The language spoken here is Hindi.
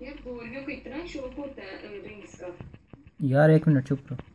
यार गोरियों को इतना शौक होता है रिंग्स का। यार एक मिनट चुप रहो।